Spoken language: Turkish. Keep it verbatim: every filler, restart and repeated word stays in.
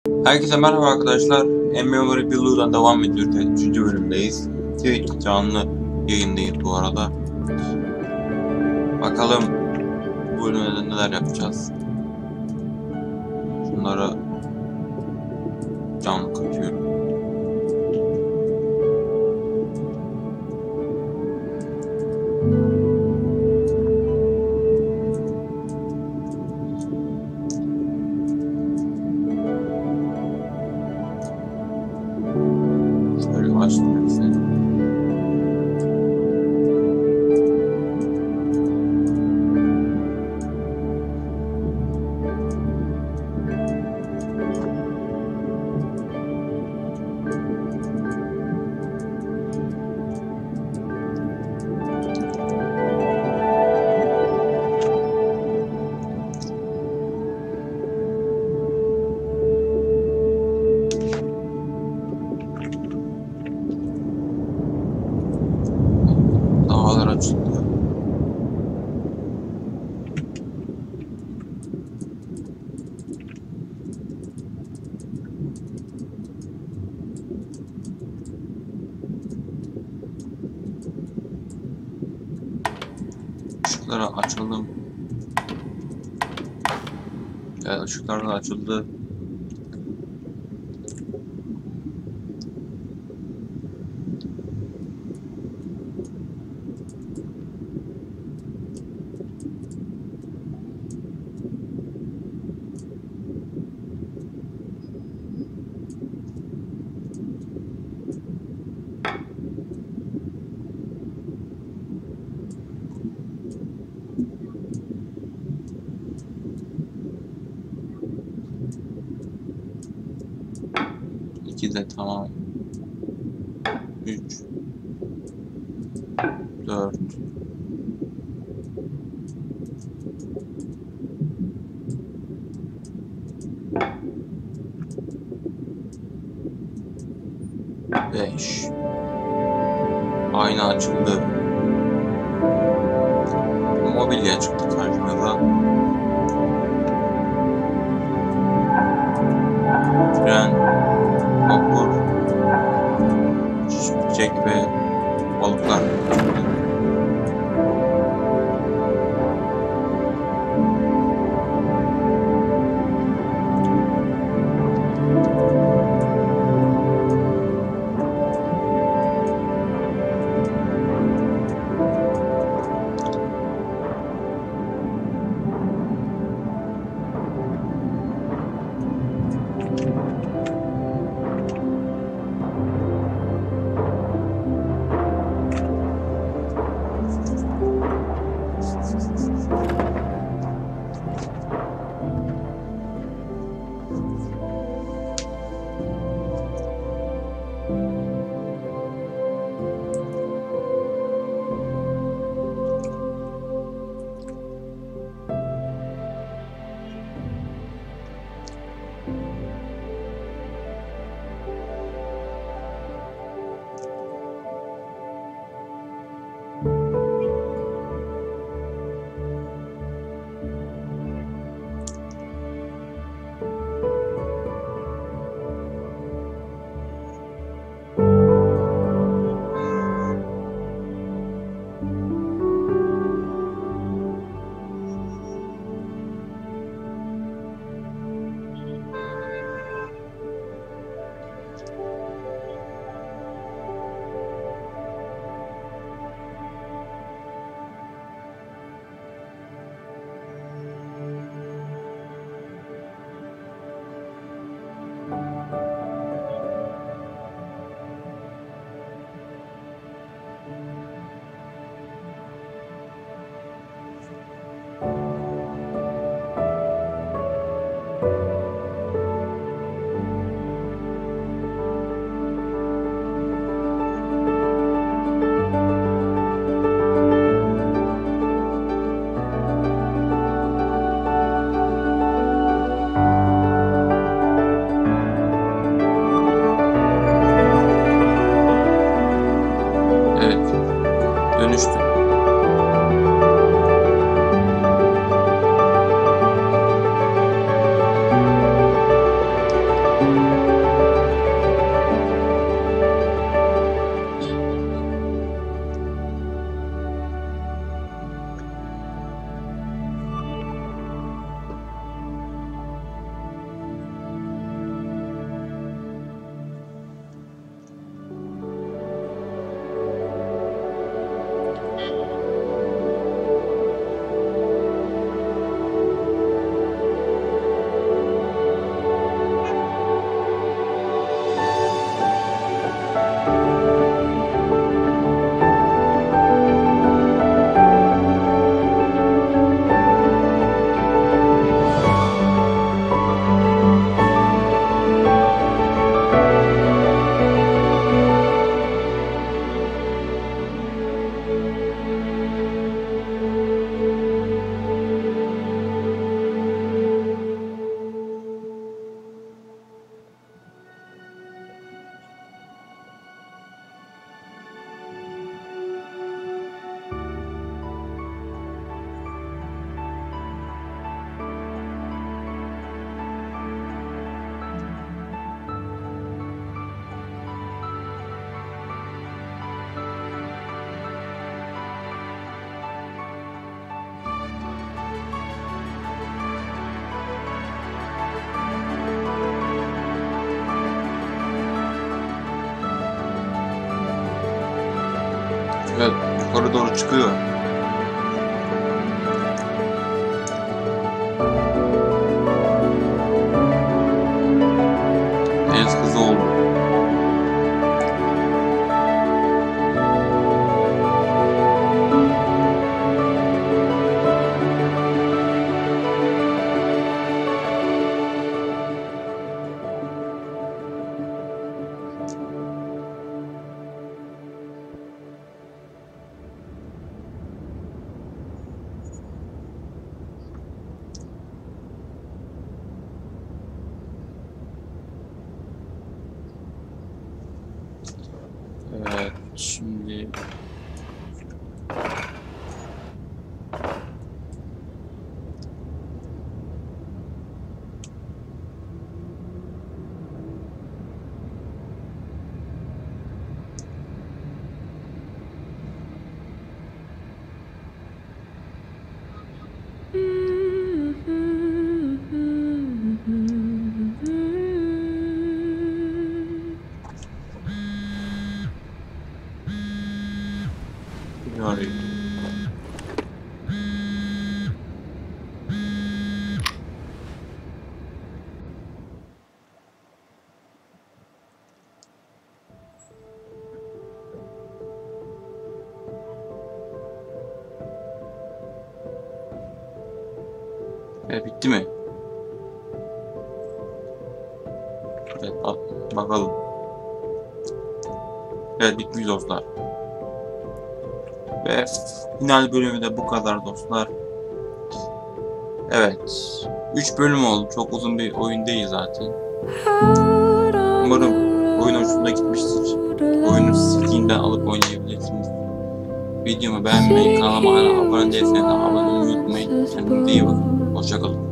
Herkese merhaba arkadaşlar. M-Memory Builder'dan devam ediyoruz. Evet, üçüncü bölümdeyiz. Twitch canlı yayındayız bu arada. Bakalım bu bölümde neler yapacağız. Şunları canlı katıyorum. Şöyle başlayalım hepsini. Dağlar açıldı. Işıkları açalım. Evet, ışıklar da açıldı. İki de tamam. Üç. Dört. Beş. Ayna açıldı. Mobilya çıktı karşımıza. Tren, vapur, çiçek ve balıklar çıktı. yukarı doğru çıkıyor. Deniz kızı oldu. Evet, şimdi yani evet, bitti mi? Evet, bak, bakalım. Evet, bitmiş dostlar. Ve final bölümü de bu kadar dostlar. Evet, üç bölüm oldu. Çok uzun bir oyun değil zaten. Umarım oyun hoşuna gitmiştir. Oyunu Steam'den alıp oynayabilirsiniz. Videomu beğenmeyi, kanalıma hala abone değilseniz de abone olmayı unutmayın. Kendinize iyi bakın. Hoşça kalın.